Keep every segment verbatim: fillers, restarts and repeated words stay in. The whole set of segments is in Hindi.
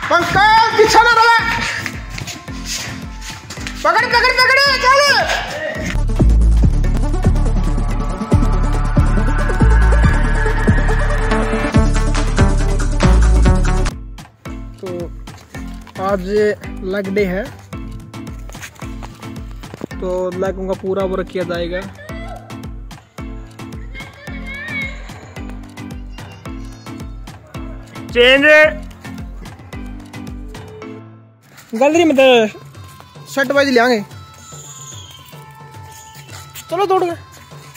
पंकज पीछा ना रहा, पकड़ पकड़ पकड़ चल। तो आज लेग डे है, तो लेगों का पूरा वर्क किया जाएगा। चेंज गैलरी में तो शर्ट बाजी ले आएंगे। चलो दौड़ गए।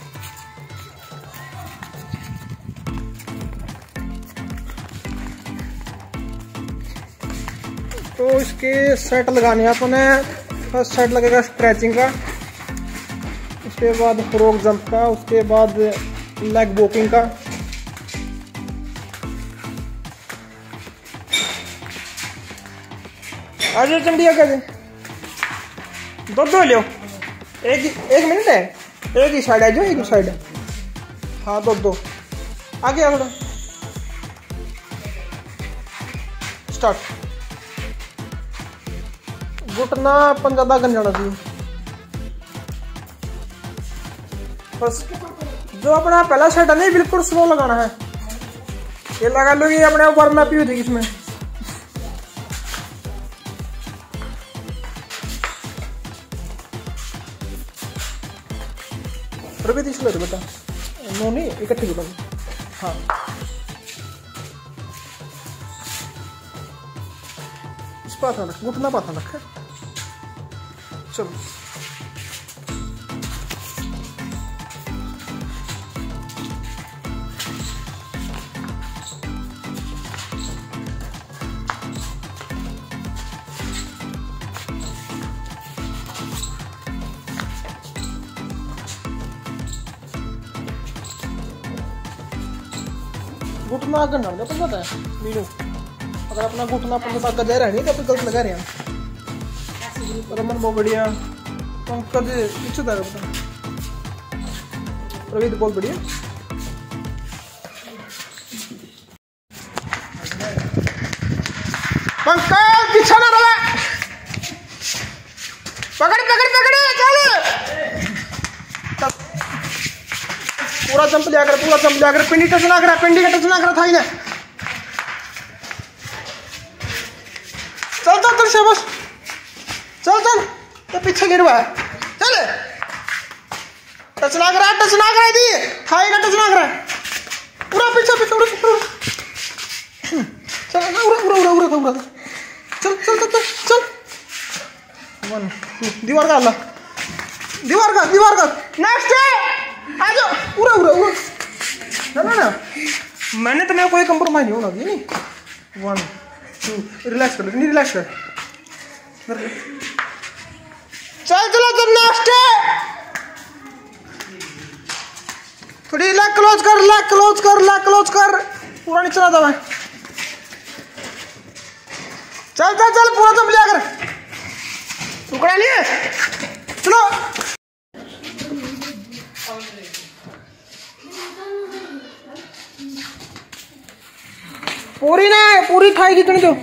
तो इसके सेट लगाने हैं अपने। फर्स्ट सेट लगेगा स्ट्रेचिंग का, उसके बाद फ्रॉग जंप का, उसके बाद लेग वॉकिंग का। आज चंडिया कर दो दो लो, एक एक मिनट है, एक ही साइड है जो, एक ही साइड है। हाँ दो दो आगे आ थोड़ा। स्टार्ट। घुटना अपन ज्यादा गन जाना चाहिए। बस जो अपना पहला सेट है नहीं, बिल्कुल स्लो लगाना है। ये लगा लो ये अपने वार्म अप ही होती इसमें। रुपये तीस ले बेटा, नो नहीं इकट्ठे की बनी। हाँ इस पास रख, घुटना पास रख। चलो घुटना आगे ना अपन पता है मीनू, अगर अपना घुटना अपन के साथ गया नहीं तो अपन गलत लगा रहे हैं। रमन बहुत बढ़िया, पंकज पीछे था बता, प्रवीत बहुत बढ़िया। पंकज पीछा ना रहा, पकड़ पकड़ पकड़ चल। पूरा जंप लिया कर, पूरा जंप लिया कर, पिंडी टच ना करा, पिंडी का टच ना करा था ही ना। चल चल चल शाबाश, चल चल तो पीछे गिरवा चल। टच ना करा, टच ना करा दी थाई का टच ना करा, पूरा पीछे पीछे उड़ा उड़ा चल उड़ा उड़ा उड़ा उड़ा उड़ा चल चल चल चल। वन दीवार का अल्लाह, दीवार का दीवार का नेक्स्ट आ जाओ। पूरा पूरा पूरा ना ना, मैंने तो मैं कोई कंप्रोमाइज नहीं होना नहीं। वन टू रिलैक्स कर, नहीं रिलैक्स कर। चल चलो चल नेक्स्ट। थोड़ी लेग क्लोज कर, लेग क्लोज कर, लेग क्लोज कर, पूरा नीचे ना दबा। चल चल चल पूरा जंप लिया कर, टुकड़ा लिए चलो। पूरी ना पूरी थाई कितनी दो।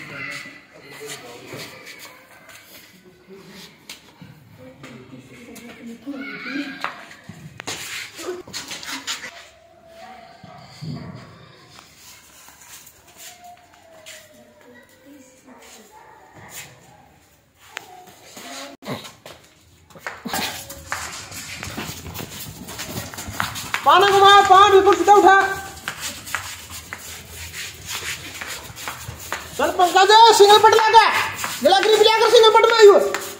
पाना घुमा, पान बिल्कुल सीधा उठा। चल पंकज सिंगल पट लगा, गला ग्रिप लिया कर, सिंगल पट में आइयो।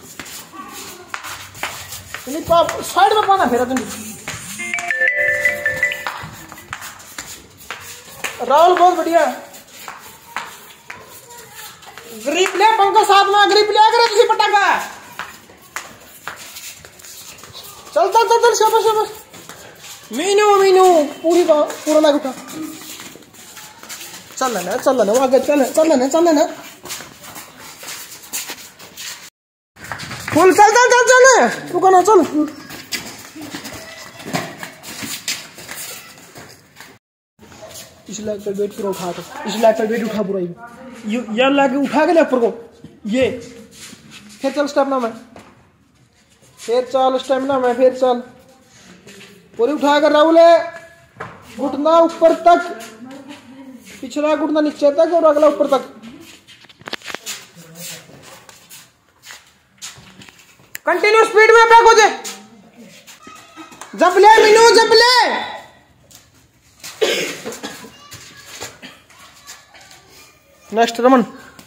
नहीं पाप साइड में पाना फेरा तुम। राहुल बहुत बढ़िया, ग्रिप ले पंकज, साथ में ग्रिप लिया कर किसी पटा का। चल चल चल चल शाबाश शाबाश। मीनू मीनू पूरी का पूरा लग उठा। चल ना चल ना आगे, चल चल ना चल ना फुल चल चल चल चल रुको ना चल। इस लेग पे वेट पूरा उठा कर, इस लेग पे वेट उठा पूरा, ये यार लेग उठा के ले ऊपर को, ये फिर चल स्टेमिना में, फिर चल स्टेमिना में, फिर चल पूरी उठा कर राहुल, घुटना ऊपर तक, पिछला घुटना नीचे तक और अगला ऊपर तक। कंटिन्यू स्पीड में बैक हो जाए, जब ले मीनू जब ले, नेक्स्ट रमन,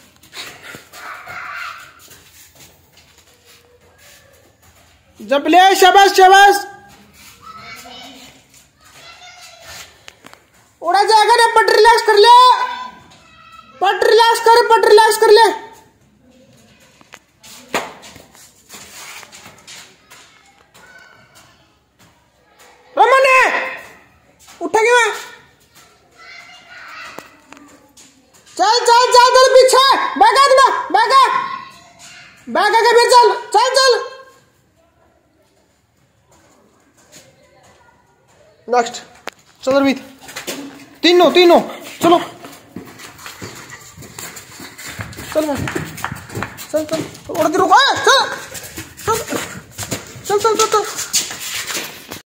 जब ले, शाबाश शाबाश, उड़ा जाएगा ना, पट रिलैक्स कर ले, पट रिलैक्स कर, पट रिलैक्स कर ले, रमन है उठेंगे मैं, चल चल चल चल पीछे, बैग आ ना, बैग आ, बैग आके फिर चल चल चल, नेक्स्ट चल रवीत, तीनों तीनों चलो, चल मैं, चल चल और रुको, चल चल चल चल चल, चल।